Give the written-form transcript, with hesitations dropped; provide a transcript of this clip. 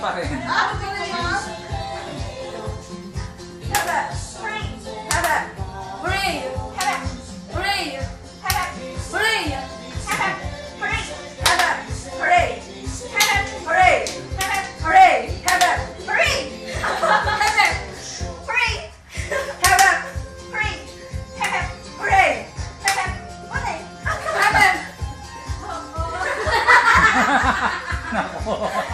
pa rin. Ah, gusto niyo yun? Hebe. Hebe. Hooray. Hebe. Hooray. Hebe. Hooray. Hebe. Hooray. Hebe. Hooray. Hebe. Hooray. Hebe. Hooray. Hebe. Hooray. Hebe. Hooray. Hebe. Hooray. Hebe. Hooray. Hebe. Hooray. Hebe. Nako.